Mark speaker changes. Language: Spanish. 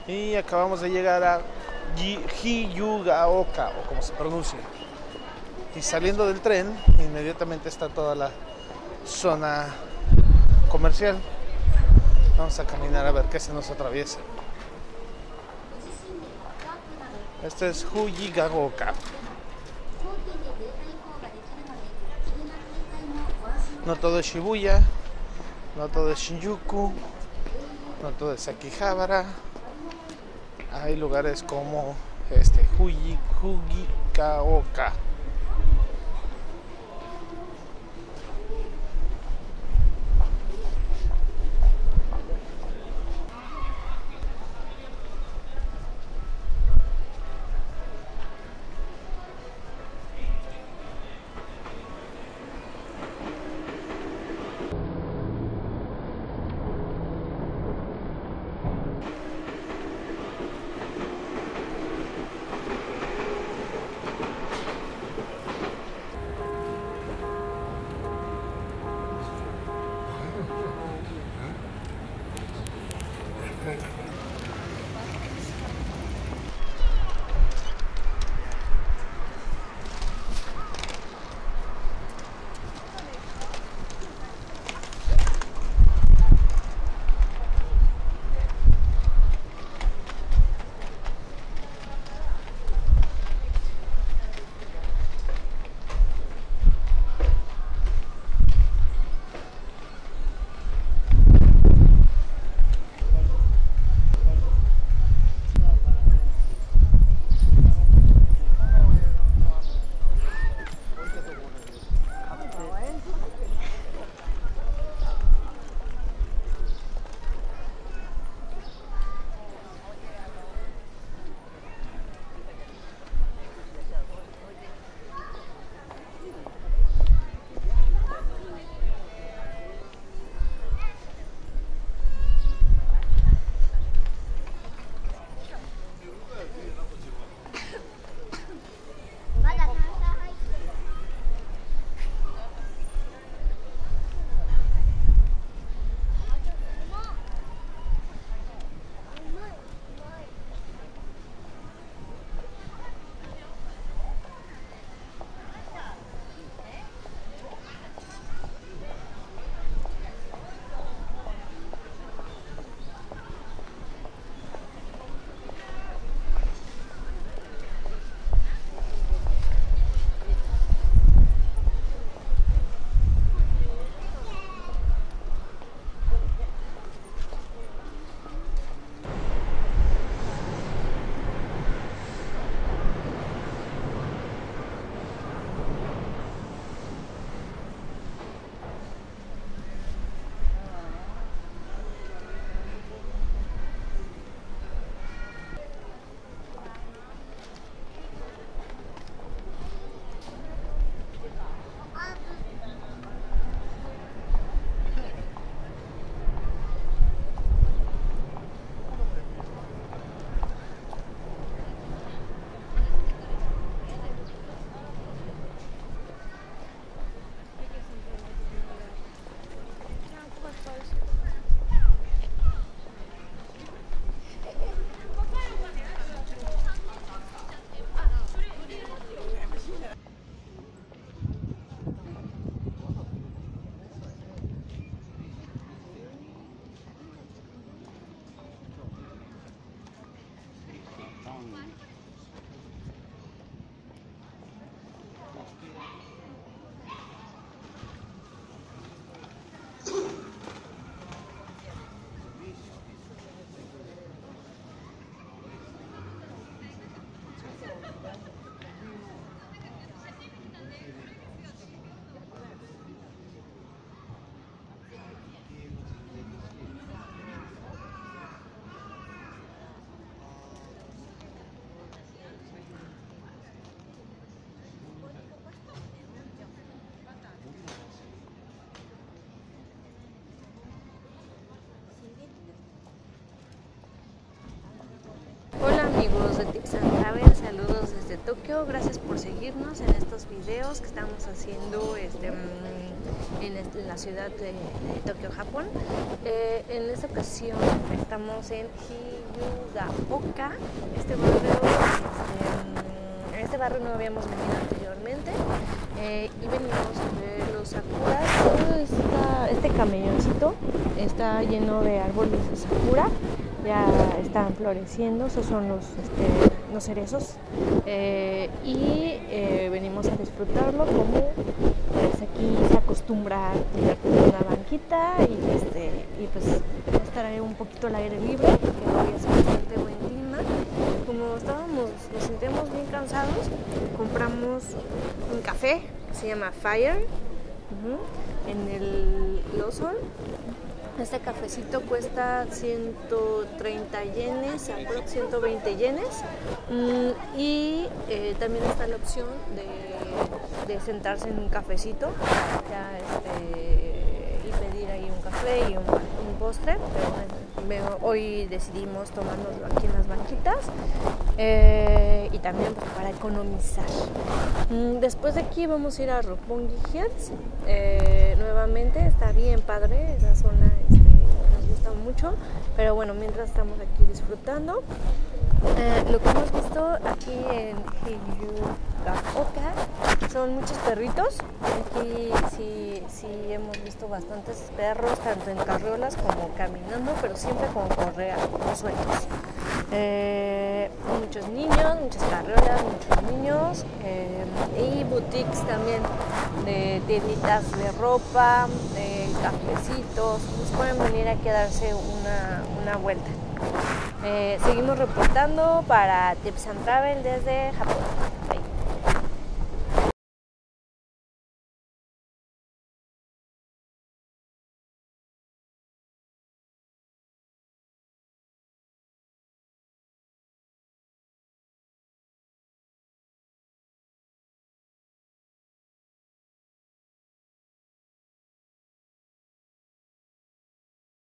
Speaker 1: Y acabamos de llegar a Hiyugaoka, o como se pronuncia. Y saliendo del tren, inmediatamente está toda la zona comercial. Vamos a caminar a ver qué se nos atraviesa. Este es Hiyugaoka. No todo es Shibuya, no todo es Shinjuku, no todo es Akihabara. Hay lugares como Hiyugaoka.
Speaker 2: Hola amigos de Tips and Travels, saludos desde Tokio. Gracias por seguirnos en estos videos que estamos haciendo en la ciudad de Tokio, Japón. En esta ocasión estamos en Hyugaoka, este barrio no habíamos venido anteriormente, y venimos a ver los sakuras. Todo este camioncito está lleno de árboles de sakura, ya están floreciendo, esos son los cerezos, y venimos a disfrutarlo como aquí se acostumbra a tirarte en una banquita y pues estar ahí un poquito al aire libre, que hoy es bastante buen clima. Como nos sentimos bien cansados, compramos un café que se llama Fire en el Lawson. Este cafecito cuesta 130 yenes, aproximadamente 120 yenes, y también está la opción de sentarse en un cafecito y pedir ahí un café y un postre, pero hoy decidimos tomárnoslo aquí en las banquitas, y también pues, para economizar. Después de aquí vamos a ir a Roppongi Hills, nuevamente está bien padre esa zona, nos gusta mucho, pero bueno, mientras estamos aquí disfrutando, lo que hemos visto aquí en Hyugaoka son muchos perritos. Aquí sí hemos visto bastantes perros, tanto en carriolas como caminando, pero siempre con correa, con sueltos. Muchos niños, muchas carriolas, muchos niños, y boutiques también de tienditas de ropa, de cafecitos. Nos pueden venir a quedarse una vuelta. Seguimos reportando para Tips and Travel desde Japón.